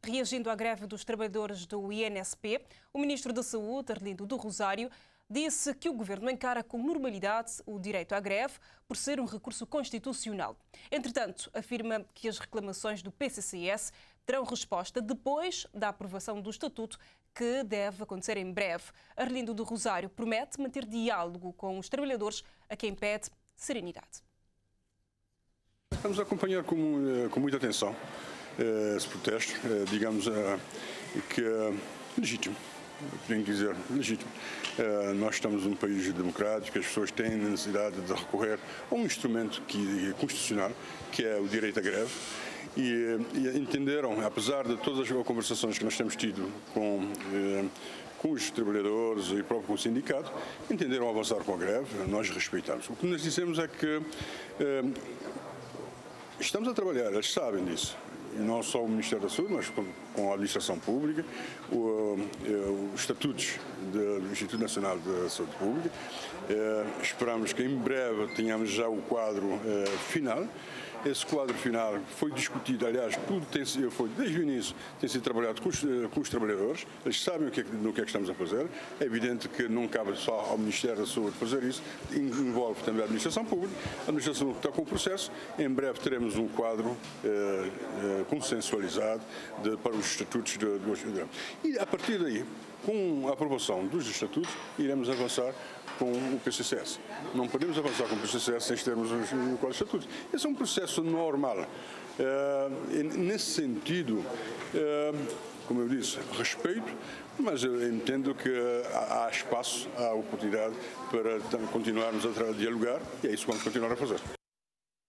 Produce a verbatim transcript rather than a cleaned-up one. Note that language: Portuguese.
Reagindo à greve dos trabalhadores do I N S P, o Ministro da Saúde, Arlindo do Rosário, disse que o Governo encara com normalidade o direito à greve por ser um recurso constitucional. Entretanto, afirma que as reclamações do P C C S terão resposta depois da aprovação do Estatuto, que deve acontecer em breve. Arlindo do Rosário promete manter diálogo com os trabalhadores, a quem pede serenidade. Estamos a acompanhar com, com muita atenção esse protesto, digamos que é legítimo, tenho que dizer, legítimo. Nós estamos num país democrático, as pessoas têm necessidade de recorrer a um instrumento que, constitucional, que é o direito à greve, e, e entenderam, apesar de todas as conversações que nós temos tido com, com os trabalhadores e próprio com o sindicato, entenderam avançar com a greve, nós respeitamos. O que nós dissemos é que estamos a trabalhar, eles sabem disso. E não só o Ministério da Saúde, mas com, com a administração pública, os estatutos do Instituto Nacional de Saúde Pública. Eh, esperamos que em breve tenhamos já o quadro eh, final. Esse quadro final foi discutido, aliás, tudo tem, foi desde o início, tem sido trabalhado com os, com os trabalhadores, eles sabem o que é, no que é que estamos a fazer. É evidente que não cabe só ao Ministério da Saúde fazer isso, envolve também a administração pública, a administração está com o processo. Em breve teremos um quadro eh, eh, consensualizado de, para os estatutos de, de, e a partir daí, com a aprovação dos estatutos, iremos avançar com o P C C S. Não podemos avançar com o P C C S sem termos os estatutos. Esse é um processo normal. Uh, nesse sentido, uh, como eu disse, respeito, mas eu entendo que há, há espaço, há oportunidade para continuarmos a dialogar, e é isso que vamos continuar a fazer.